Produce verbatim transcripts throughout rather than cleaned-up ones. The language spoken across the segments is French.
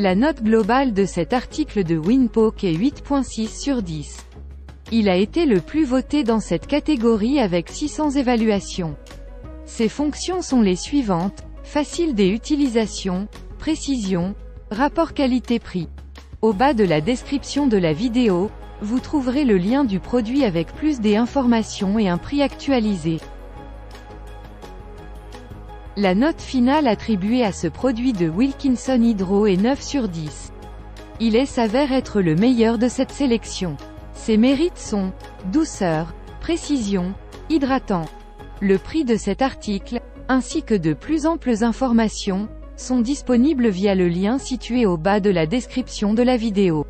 La note globale de cet article de Winpoke est huit virgule six sur dix. Il a été le plus voté dans cette catégorie avec six cents évaluations. Ses fonctions sont les suivantes: facile d'utilisation, précision, rapport qualité-prix. Au bas de la description de la vidéo, vous trouverez le lien du produit avec plus d'informations et un prix actualisé. La note finale attribuée à ce produit de Wilkinson Hydro est neuf sur dix. Il est s'avère être le meilleur de cette sélection. Ses mérites sont douceur, précision, hydratant. Le prix de cet article, ainsi que de plus amples informations, sont disponibles via le lien situé au bas de la description de la vidéo.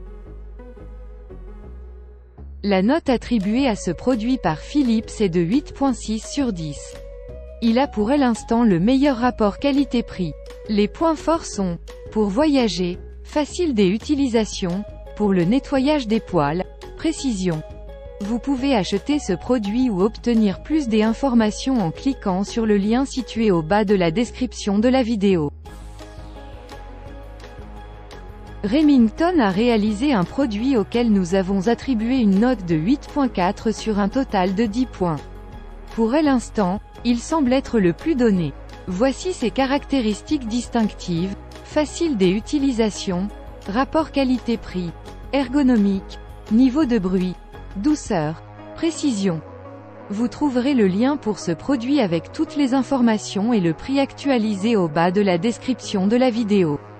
La note attribuée à ce produit par Philips est de huit virgule six sur dix. Il a pour l'instant le meilleur rapport qualité-prix. Les points forts sont: pour voyager, facile d'utilisation, pour le nettoyage des poils, précision. Vous pouvez acheter ce produit ou obtenir plus d'informations en cliquant sur le lien situé au bas de la description de la vidéo. Remington a réalisé un produit auquel nous avons attribué une note de huit virgule quatre sur un total de dix points. Pour l'instant, il semble être le plus donné. Voici ses caractéristiques distinctives: facile d'utilisation, rapport qualité-prix, ergonomique, niveau de bruit, douceur, précision. Vous trouverez le lien pour ce produit avec toutes les informations et le prix actualisé au bas de la description de la vidéo.